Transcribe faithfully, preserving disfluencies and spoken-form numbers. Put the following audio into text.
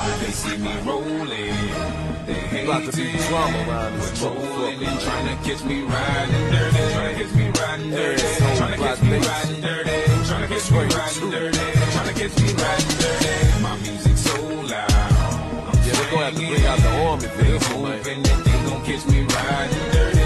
They see me rolling, they hate About to be drama around this rolling and trying to catch me riding dirty, trying to catch me riding dirty, trying to catch me riding dirty, trying to catch me riding dirty, trying to catch me riding dirty. My music's so loud, I'm yeah, they're gonna have to bring out the army for this one, man. They gon' catch me riding dirty.